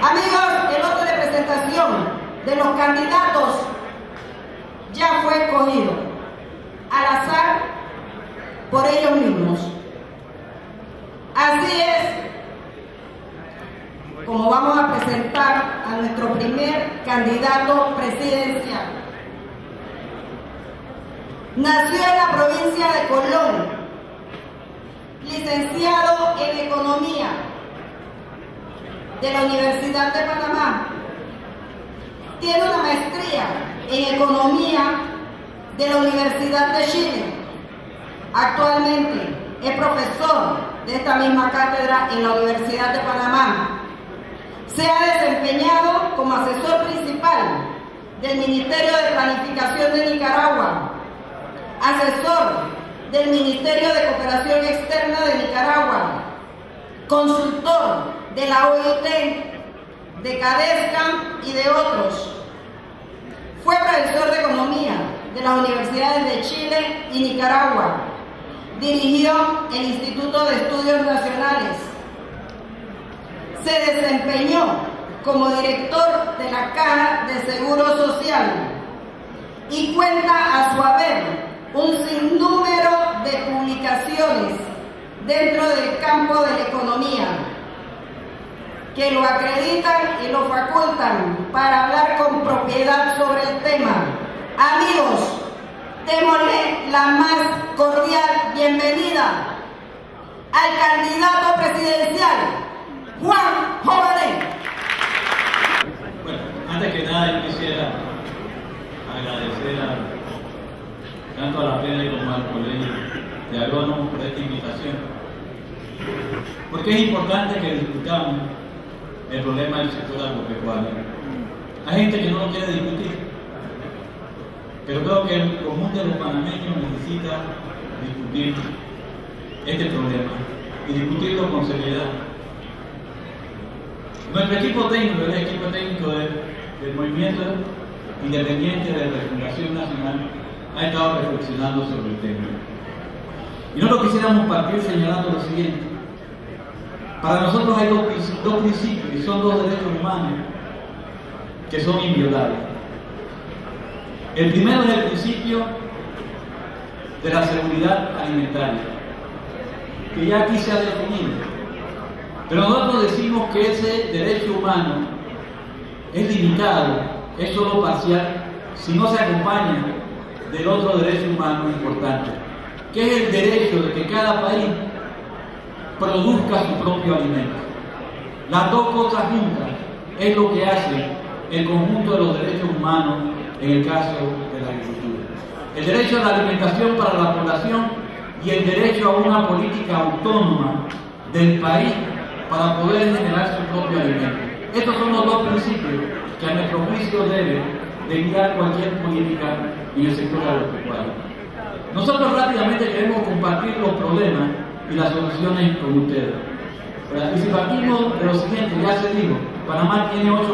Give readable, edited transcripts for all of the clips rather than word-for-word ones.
Amigos, el lote de presentación de los candidatos ya fue escogido al azar por ellos mismos. Así es como vamos a presentar a nuestro primer candidato presidencial. Nació en la provincia de Colón, licenciado en Economía de la Universidad de Panamá. Tiene una maestría en Economía de la Universidad de Chile. Actualmente es profesor de esta misma cátedra en la Universidad de Panamá. Se ha desempeñado como asesor principal del Ministerio de Planificación de Nicaragua, asesor del Ministerio de Cooperación Externa de Nicaragua, consultor de la OIT, de CADESCAM y de otros. Fue profesor de Economía de las Universidades de Chile y Nicaragua. Dirigió el Instituto de Estudios Nacionales. Se desempeñó como director de la Caja de Seguro Social y cuenta a su haber un sinnúmero de publicaciones dentro del campo de la economía que lo acreditan y lo facultan para hablar con propiedad sobre el tema. Amigos, démosle la más cordial bienvenida al candidato presidencial, Juan Jovenet. Bueno, antes que nada yo quisiera agradecer tanto a la FEDE como al Colegio de Agrónomos por esta invitación, porque es importante que discutamos el problema del sector agropecuario. Hay gente que no lo quiere discutir, pero creo que el común de los panameños necesita discutir este problema y discutirlo con seriedad. Nuestro equipo técnico, el equipo técnico del Movimiento Independiente de Refundación Nacional, ha estado reflexionando sobre el tema. Y nosotros quisiéramos partir señalando lo siguiente. Para nosotros hay dos principios, y son dos derechos humanos que son inviolables. El primero es el principio de la seguridad alimentaria, que ya aquí se ha definido. Pero nosotros decimos que ese derecho humano es limitado, es solo parcial, si no se acompaña del otro derecho humano importante, que es el derecho de que cada país produzca su propio alimento. Las dos cosas juntas es lo que hace el conjunto de los derechos humanos en el caso de la agricultura. El derecho a la alimentación para la población y el derecho a una política autónoma del país para poder generar su propio alimento. Estos son los dos principios que a nuestro juicio deben de guiar cualquier política en el sector agropecuario. Nosotros rápidamente queremos compartir los problemas y las soluciones con ustedes. Y si partimos de lo siguiente, ya se dijo, Panamá tiene 8.7%,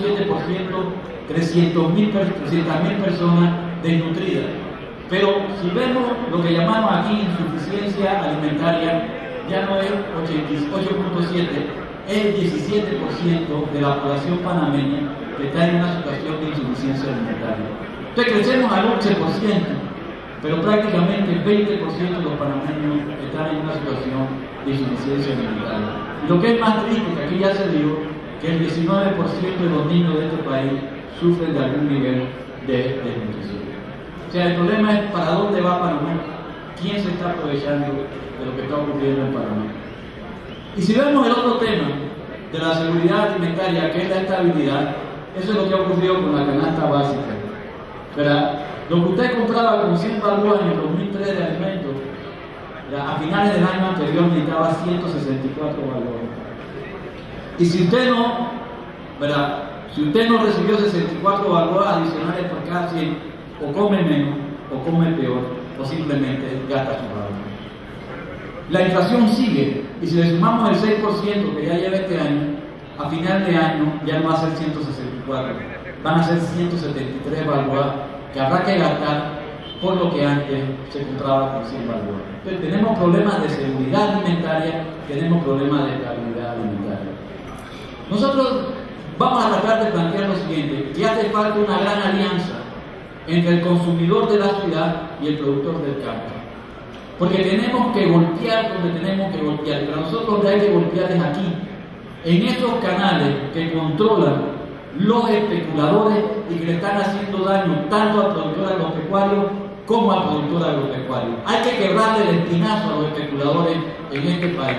300.000 personas desnutridas. Pero si vemos lo que llamamos aquí insuficiencia alimentaria, ya no es 8.7%, es el 17% de la población panameña que está en una situación de insuficiencia alimentaria. Entonces crecemos al 11%, pero prácticamente el 20% de los panameños están en una situación de insuficiencia alimentaria. Y lo que es más triste, que aquí ya se dijo, que el 19% de los niños de este país sufren de algún nivel de desnutrición. O sea, el problema es para dónde va Panamá, quién se está aprovechando de lo que está ocurriendo en Panamá. Y si vemos el otro tema de la seguridad alimentaria, que es la estabilidad, eso es lo que ha ocurrido con la canasta básica. ¿Verdad? Lo que usted compraba con 100 balboas en el 2003 de alimentos, a finales del año anterior necesitaba 164 balboas. Y si usted no, ¿verdad? Si usted no recibió 64 balboas adicionales por cada 100, o come menos, o come peor, o simplemente gasta su balboa. La inflación sigue, y si le sumamos el 6% que ya lleva este año, a final de año ya no va a ser 164, van a ser 173 balboas que habrá que gastar por lo que antes se compraba con 100 balboas. Entonces tenemos problemas de seguridad alimentaria, tenemos problemas de estabilidad alimentaria. Nosotros vamos a tratar de plantear lo siguiente, que hace falta una gran alianza entre el consumidor de la ciudad y el productor del campo. Porque tenemos que golpear donde tenemos que golpear, pero nosotros donde hay que golpear es aquí, en esos canales que controlan los especuladores y que le están haciendo daño tanto al productor agropecuario como al productor agropecuario. Hay que quebrarle el espinazo a los especuladores en este país.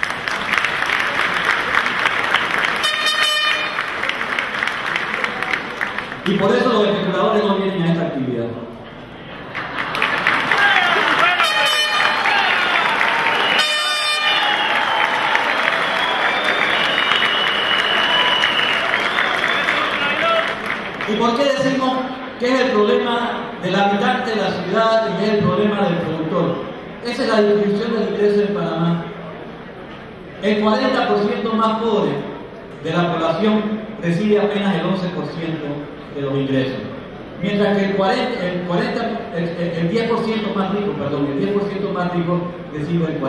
Y por eso los especuladores no vienen a esta actividad. ¿Y por qué decimos que es el problema del habitante de la ciudad y es el problema del productor? Esa es la distribución del ingreso en Panamá. El 40% más pobre de la población recibe apenas el 11% de los ingresos, mientras que el 10% más rico recibe el 40%.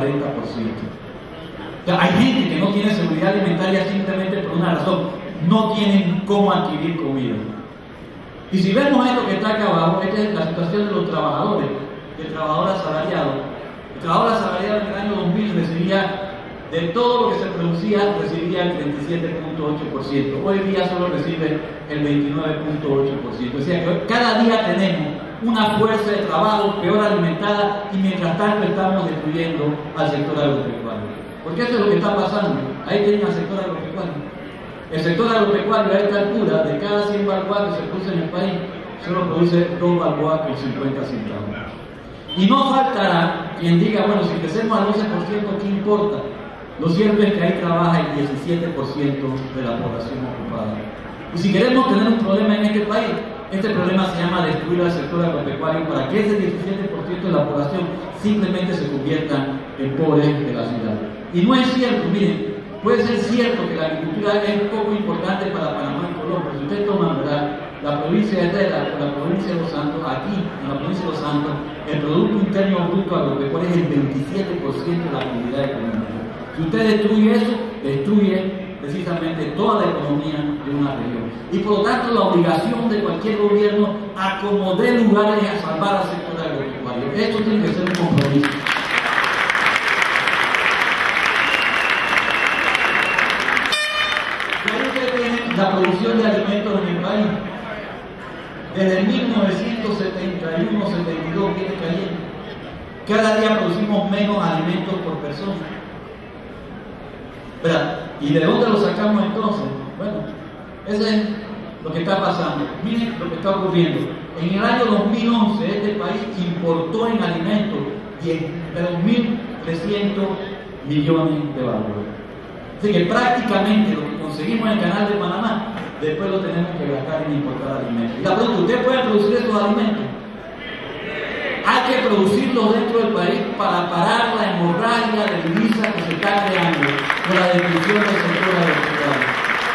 O sea, hay gente que no tiene seguridad alimentaria simplemente por una razón: no tienen cómo adquirir comida. Y si vemos esto que está acá abajo, esta es la situación de los trabajadores, del trabajador asalariado. El trabajador asalariado en el año 2000 recibía, de todo lo que se producía, recibía el 37.8%. Hoy día solo recibe el 29.8%. O sea que cada día tenemos una fuerza de trabajo peor alimentada y mientras tanto estamos destruyendo al sector agropecuario. Porque eso es lo que está pasando. Ahí tienen al sector agropecuario. El sector agropecuario a esta altura, de cada 100 balboas que se produce en el país, solo produce 2 balboas con 50 centavos. Y no faltará quien diga, bueno, si crecemos al 11%, ¿qué importa? Lo cierto es que ahí trabaja el 17% de la población ocupada. Y si queremos tener un problema en este país, este problema se llama destruir al sector agropecuario para que ese 17% de la población simplemente se convierta en pobres de la ciudad. Y no es cierto, miren, puede ser cierto que la agricultura es poco importante para Panamá y Colombia. Si ustedes toman, ¿verdad?, la provincia de Herrera o la provincia de Los Santos, aquí en la provincia de Los Santos, el Producto Interno Bruto agropecuario es el 27% de la actividad económica. Si usted destruye eso, destruye precisamente toda la economía de una región. Y por lo tanto, la obligación de cualquier gobierno a como dé lugar es a salvar al sector agropecuario. Esto tiene que ser un compromiso. La producción de alimentos en el país, desde 1971-72 viene cayendo. Cada día producimos menos alimentos por persona. ¿Verdad? ¿Y de dónde lo sacamos entonces? Bueno, eso es lo que está pasando. Miren lo que está ocurriendo. En el año 2011 este país importó en alimentos 2.300 millones de balboas. Así que prácticamente lo que conseguimos en el canal de Panamá, después lo tenemos que gastar en importar alimentos. Y la pregunta, ¿usted puede producir esos alimentos? Hay que producirlos dentro del país para parar la hemorragia de divisas que se está creando con la destrucción del sector agropecuario.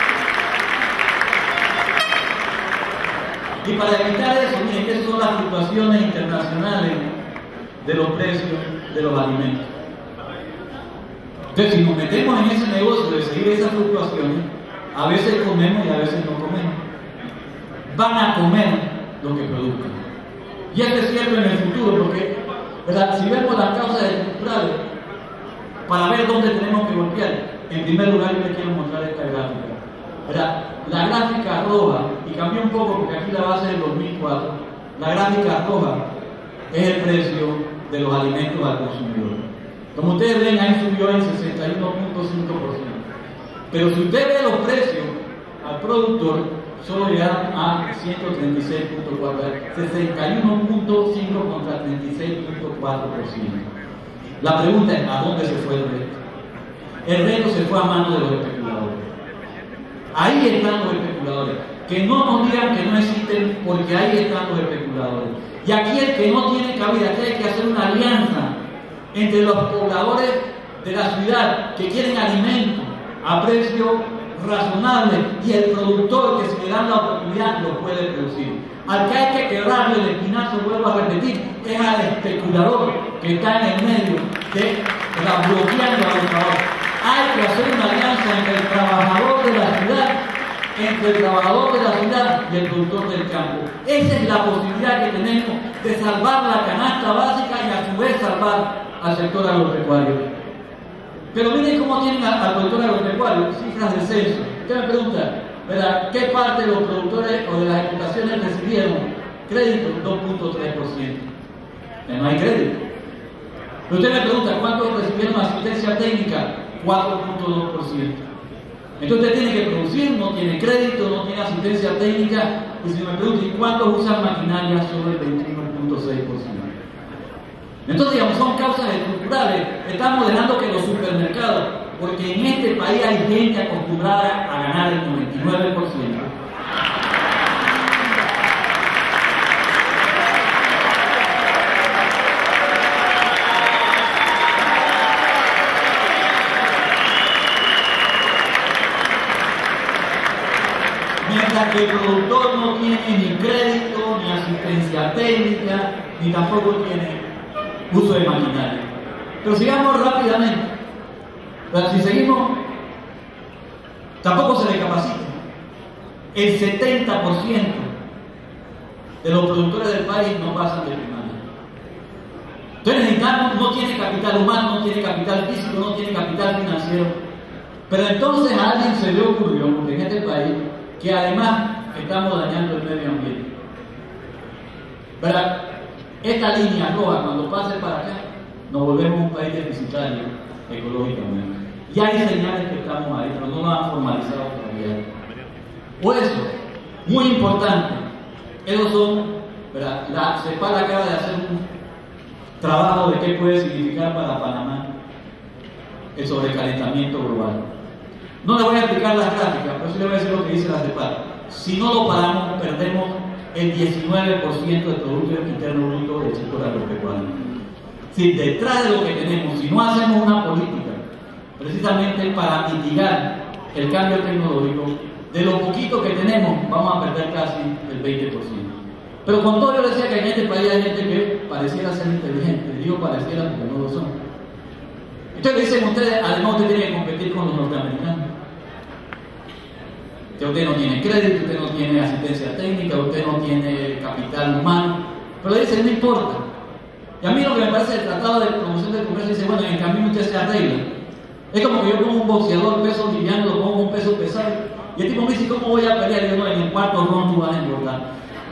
Y para evitar eso, miren, esas son las fluctuaciones internacionales de los precios de los alimentos. Entonces, si nos metemos en ese negocio de seguir esas fluctuaciones, a veces comemos y a veces no comemos. Van a comer lo que produzcan. Y esto es cierto en el futuro, porque, ¿verdad?, si vemos las causas estructurales, para ver dónde tenemos que golpear, en primer lugar yo les quiero mostrar esta gráfica. ¿Verdad? La gráfica roja, y cambió un poco porque aquí la base es del 2004, la gráfica roja es el precio de los alimentos al consumidor. Como ustedes ven, ahí subió en 61.5%. Pero si usted ve los precios al productor, solo llegaron a 136.4, 61.5 contra 36.4%. La pregunta es, ¿a dónde se fue el resto? El resto se fue a manos de los especuladores. Ahí están los especuladores. Que no nos digan que no existen, porque ahí están los especuladores. Y aquí el que no tiene cabida, aquí hay que hacer una alianza entre los pobladores de la ciudad que quieren alimentos a precio razonable y el productor que, si le dan la oportunidad, lo puede producir. Al que hay que quebrarle el espinazo, vuelvo a repetir, es al especulador que está en el medio de bloqueando a los trabajadores. Hay que hacer una alianza entre el trabajador de la ciudad entre el trabajador de la ciudad y el productor del campo. Esa es la posibilidad que tenemos de salvar la canasta básica y a su vez salvar al sector agropecuario. Pero miren cómo tienen al productor agropecuario, cifras de censo. Usted me pregunta, ¿verdad? ¿Qué parte de los productores o de las explotaciones recibieron crédito? 2.3%. No hay crédito. Pero usted me pregunta, ¿cuántos recibieron asistencia técnica? 4.2%. Entonces usted tiene que producir, no tiene crédito, no tiene asistencia técnica, y si me pregunta, ¿y cuántos usan maquinaria? Solo el 21.6%. Entonces, digamos, son causas estructurales. Estamos dejando que los supermercados, porque en este país hay gente acostumbrada a ganar el 99%. Mientras que el productor no tiene ni crédito, ni asistencia técnica, ni tampoco tiene uso de maquinaria. Pero sigamos rápidamente. Pero si seguimos, tampoco se le capacita. El 70% de los productores del país no pasan de primaria. Entonces necesitamos, no tiene capital humano, no tiene capital físico, no tiene capital financiero. Pero entonces a alguien se le ocurrió, porque en este país, que además estamos dañando el medio ambiente. ¿Verdad? Esta línea roja, cuando pase para acá, nos volvemos un país deficitario ecológicamente. Y hay señales que estamos ahí, pero no lo han formalizado todavía. Por eso, muy importante, ellos son, ¿verdad? La CEPAL acaba de hacer un trabajo de qué puede significar para Panamá el sobrecalentamiento global. No le voy a explicar las gráficas, pero sí le voy a decir lo que dice la CEPAL. Si no lo paramos, perdemos el 19% del Producto Interno Bruto del sector agropecuario. Si detrás de lo que tenemos, si no hacemos una política precisamente para mitigar el cambio tecnológico, de lo poquito que tenemos, vamos a perder casi el 20%. Pero con todo yo decía que en este país hay gente que pareciera ser inteligente. Digo pareciera porque no lo son. Entonces dicen ustedes, además usted tiene que competir con los norteamericanos. Usted no tiene crédito, usted no tiene asistencia técnica, usted no tiene capital humano. Pero le dicen, no importa. Y a mí lo que me parece el Tratado de Promoción del Comercio dice, bueno, en el camino usted se arregla. Es como que yo pongo un boxeador peso liviano, lo pongo un peso pesado. Y el tipo me dice, ¿cómo voy a pelear? Y yo, no, en el cuarto round tú vas a engordar.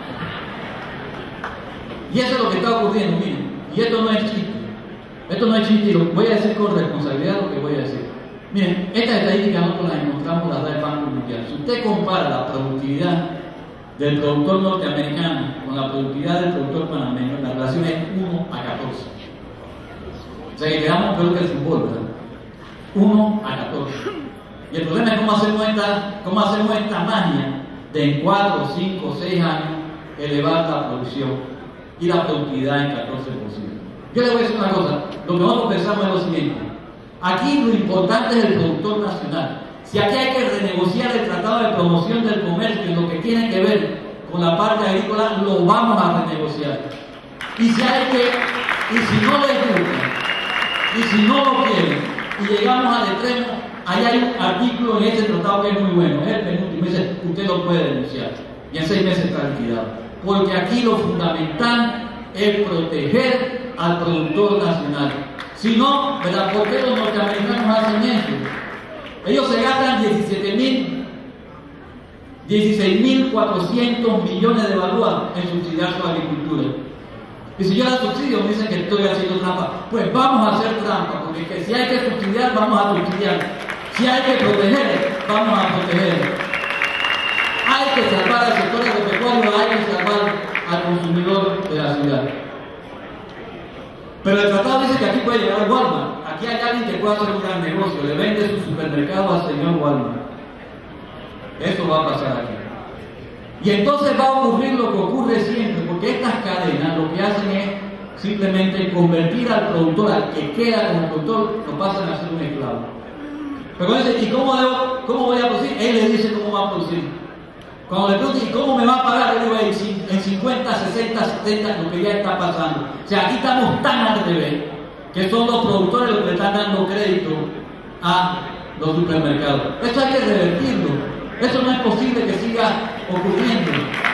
Y eso es lo que está ocurriendo, miren. Y esto no es chiste. Esto no es chiste, y lo voy a decir con responsabilidad lo que voy a decir. Miren, esta estadística nosotros la encontramos la del Banco Mundial. Si usted compara la productividad del productor norteamericano con la productividad del productor panameño, la relación es 1 a 14. O sea que quedamos peor que el fútbol, ¿verdad? 1 a 14. Y el problema es cómo hacemos esta magia de en 4, 5, 6 años elevar la producción y la productividad en 14%. Yo le voy a decir una cosa, lo que nosotros pensamos es lo siguiente. Aquí lo importante es el productor nacional. Si aquí hay que renegociar el Tratado de Promoción del Comercio en lo que tiene que ver con la parte agrícola, lo vamos a renegociar. Y si no les gusta, y si no lo quieren, y llegamos al extremo, ahí hay un artículo en este tratado que es muy bueno, es el penúltimo, dice, usted lo puede denunciar, y en 6 meses está liquidado. Porque aquí lo fundamental es proteger al productor nacional. Si no, ¿verdad? ¿Por qué los norteamericanos hacen eso? Ellos se gastan 16.400 millones de balúas en subsidiar su agricultura. Y si yo la subsidio, me dicen que estoy haciendo trampa. Pues vamos a hacer trampa, porque si hay que subsidiar, vamos a subsidiar. Si hay que proteger, vamos a proteger. Hay que salvar al sector agropecuario, hay que salvar al consumidor de la ciudad. Pero el tratado dice que aquí puede llegar Walmart. Aquí hay alguien que puede hacer un gran negocio, le vende su supermercado al señor Walmart. Eso va a pasar aquí. Y entonces va a ocurrir lo que ocurre siempre, porque estas cadenas lo que hacen es simplemente convertir al productor, al que queda como productor, lo pasan a ser un esclavo. Pero dice, ¿y cómo voy a producir? Él le dice cómo va a producir. Cuando le preguntan, ¿y cómo me va a pagar? Yo digo, en 50, 60, 70, lo que ya está pasando. O sea, aquí estamos tan al revés, que son los productores los que le están dando crédito a los supermercados. Esto hay que revertirlo. Eso no es posible que siga ocurriendo.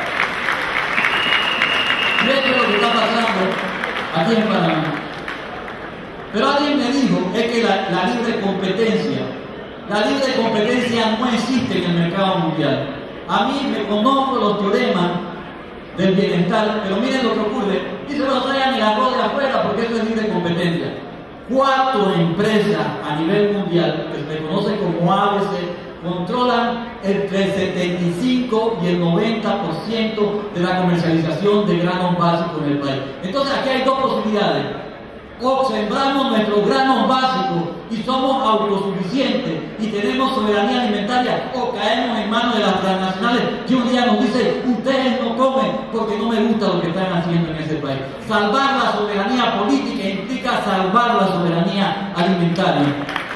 Y esto es lo que está pasando aquí en Panamá. Pero alguien me dijo, es que la libre competencia no existe en el mercado mundial. A mí me conozco los teoremas del bienestar, pero miren lo que ocurre. Dice, bueno, traigan el arroz de afuera porque eso es libre competencia. 4 empresas a nivel mundial, que se conocen como ABC, controlan entre el 75 y el 90% de la comercialización de granos básicos en el país. Entonces aquí hay dos posibilidades. O sembramos nuestros granos básicos y somos autosuficientes y tenemos soberanía alimentaria, o caemos en manos de las transnacionales que un día nos dicen, ustedes no comen porque no me gusta lo que están haciendo en ese país. Salvar la soberanía política implica salvar la soberanía alimentaria.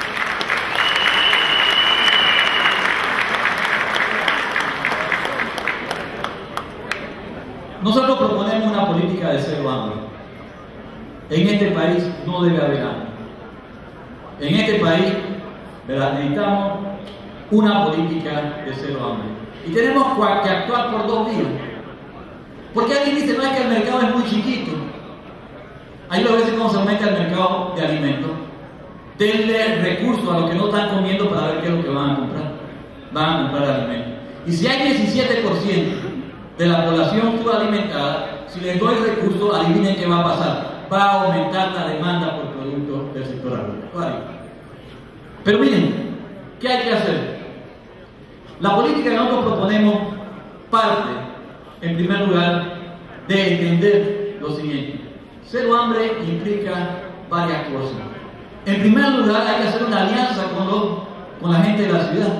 Nosotros proponemos una política de cero hambre. En este país no debe haber hambre. En este país, ¿verdad?, necesitamos una política de cero hambre. Y tenemos que actuar por 2 vías. Porque alguien dice, no, es que el mercado es muy chiquito. Ahí lo veces cómo se aumenta el mercado de alimentos. Denle recursos a los que no están comiendo para ver qué es lo que van a comprar. Van a comprar alimentos. Y si hay 17% de la población subalimentada, si les doy recursos, adivinen qué va a pasar. Va a aumentar la demanda por productos del sector agropecuario. Pero miren, ¿qué hay que hacer? La política que nosotros proponemos parte, en primer lugar, de entender lo siguiente. Cero hambre implica varias cosas. En primer lugar, hay que hacer una alianza con la gente de la ciudad.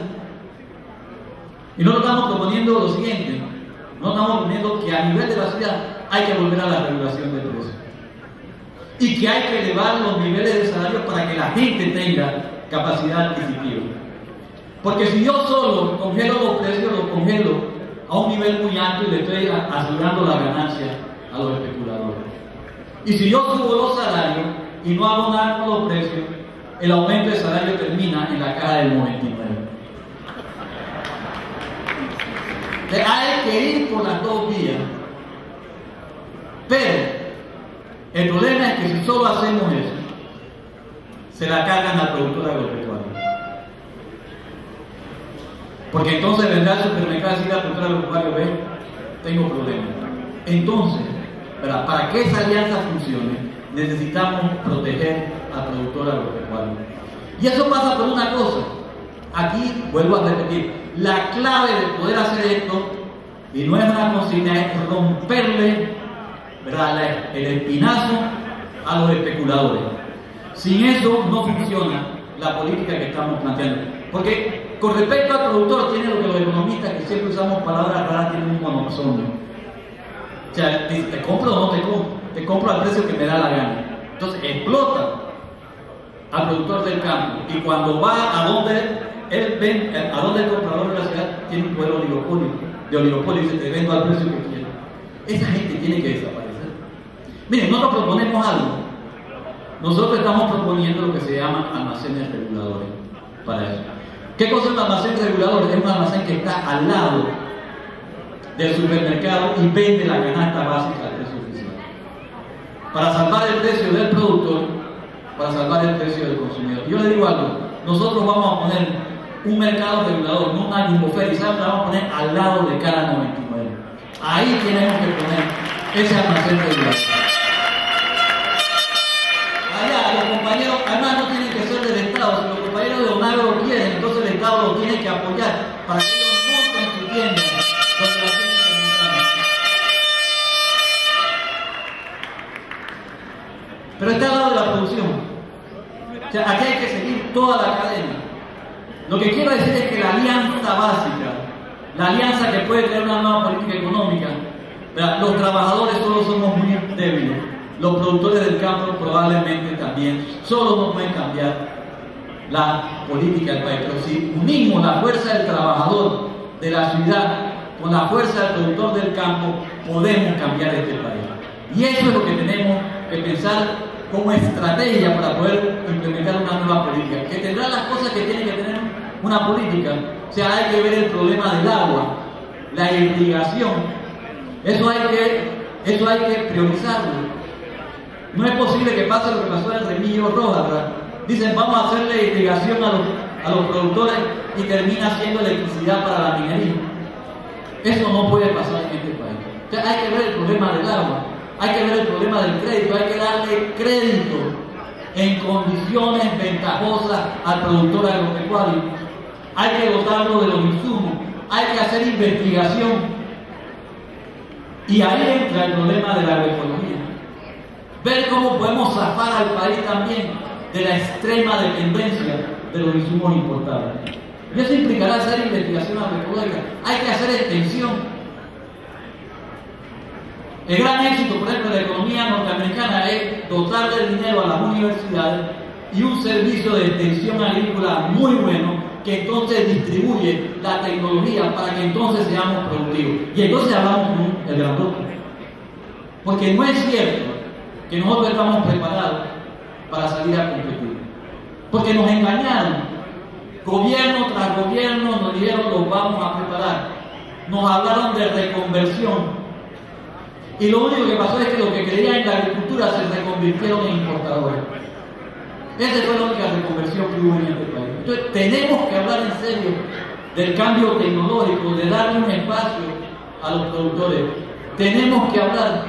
Y no estamos proponiendo lo siguiente. No estamos proponiendo que a nivel de la ciudad hay que volver a la regulación de precios. Y que hay que elevar los niveles de salario para que la gente tenga capacidad adquisitiva. Porque si yo solo congelo los precios, los congelo a un nivel muy alto y le estoy asegurando la ganancia a los especuladores. Y si yo subo los salarios y no hago nada con los precios, el aumento de salario termina en la caja del 99. Hay que ir por las 2 vías. Pero el problema es que si solo hacemos eso, se la cargan al productor agropecuario. Porque entonces vendrá al supermercado y decir al productor agropecuario, ve, tengo problemas. Entonces, para que esa alianza funcione, necesitamos proteger al productor agropecuario. Y eso pasa por una cosa. Aquí, vuelvo a repetir, la clave de poder hacer esto, y no es una consigna, es romperle, ¿verdad?, el espinazo a los especuladores. Sin eso no funciona la política que estamos planteando. Porque con respecto al productor, tiene lo que los economistas, que siempre usamos palabras raras, tienen un monoxomio. O sea, te compro o no te compro, te compro al precio que me da la gana. Entonces explota al productor del campo, y cuando va a donde él ven, a donde el comprador de la ciudad tiene un poder de oligopolio, y dice, te vendo al precio que quiero. Esa gente tiene que desaparecer. Miren, nosotros proponemos algo. Nosotros estamos proponiendo lo que se llaman almacenes reguladores para eso. ¿Qué cosa es un almacén regulador? Es un almacén que está al lado del supermercado y vende la canasta básica al precio oficial. Para salvar el precio del productor, para salvar el precio del consumidor. Yo le digo algo, nosotros vamos a poner un mercado regulador, no una jumboferia, y ¿sabes? La vamos a poner al lado de cada 99. Ahí tenemos que poner ese almacén regulador. Allá los compañeros, además no tienen que ser del Estado, si los compañeros de ONAGRO lo quieren, entonces el Estado lo tiene que apoyar para que ellos monten su tienda donde la tienen que montar. Pero está al lado de la producción. O sea, aquí hay que seguir toda la cadena. Lo que quiero decir es que la alianza básica, la alianza que puede tener una nueva política económica, ¿verdad? Los trabajadores solo somos muy débiles, los productores del campo probablemente también, solo no pueden cambiar la política del país. Pero si unimos la fuerza del trabajador de la ciudad con la fuerza del productor del campo, podemos cambiar este país. Y eso es lo que tenemos que pensar como estrategia para poder implementar una nueva política, que tendrá las cosas que tiene que tener una política. O sea, hay que ver el problema del agua, la irrigación. Eso hay que priorizarlo. No es posible que pase lo que pasó en el Remillo Rojas, ¿verdad? Dicen, vamos a hacerle irrigación a los productores y termina haciendo electricidad para la minería. Eso no puede pasar en este país. O sea, hay que ver el problema del agua, hay que ver el problema del crédito, hay que darle crédito en condiciones ventajosas al productor agropecuario. Hay que dotarlo de los insumos, hay que hacer investigación. Y ahí entra el problema de la agroecología. Ver cómo podemos zafar al país también de la extrema dependencia de los insumos importados. Y eso implicará hacer investigación agroecológica. Hay que hacer extensión. El gran éxito, por ejemplo, de la economía norteamericana es dotar de dinero a las universidades y un servicio de extensión agrícola muy bueno que entonces distribuye la tecnología para que entonces seamos productivos. Y entonces hablamos con el grandote. Porque no es cierto que nosotros estamos preparados para salir a competir. Porque nos engañaron. Gobierno tras gobierno nos dijeron los vamos a preparar. Nos hablaron de reconversión. Y lo único que pasó es que los que creían en la agricultura se reconvirtieron en importadores. Esa fue la única reconversión que hubo en este país. Entonces tenemos que hablar en serio del cambio tecnológico, de darle un espacio a los productores. Tenemos que hablar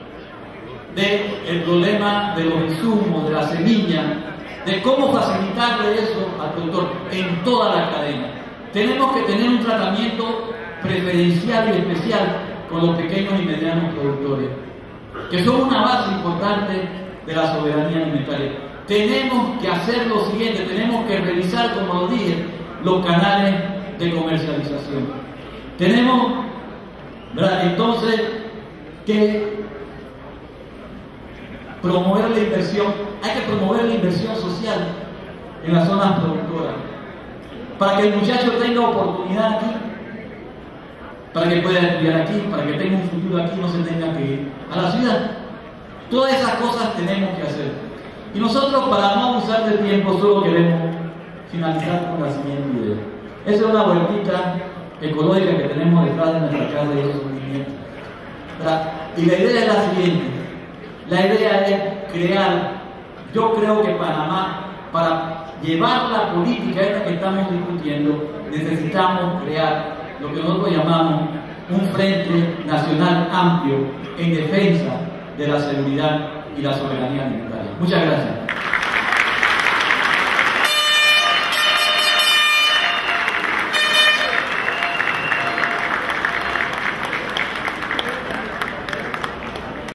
del problema de los insumos, de la semilla, de cómo facilitarle eso al productor en toda la cadena. Tenemos que tener un tratamiento preferencial y especial con los pequeños y medianos productores, que son una base importante de la soberanía alimentaria. Tenemos que hacer lo siguiente, tenemos que revisar, como lo dije, los canales de comercialización. Tenemos, ¿verdad?, entonces que promover la inversión. Hay que promover la inversión social en las zonas productoras, para que el muchacho tenga oportunidad aquí, para que pueda estudiar aquí, para que tenga un futuro aquí, no se tenga que ir a la ciudad. Todas esas cosas tenemos que hacer. Y nosotros, para no abusar del tiempo, solo queremos finalizar con la siguiente idea. Esa es una vueltita ecológica que tenemos detrás de nuestra casa y esos movimientos. Y la idea es la siguiente. La idea es crear, yo creo que Panamá, para llevar la política esta que estamos discutiendo, necesitamos crear lo que nosotros llamamos un frente nacional amplio en defensa de la seguridad y la soberanía alimentaria. Muchas gracias.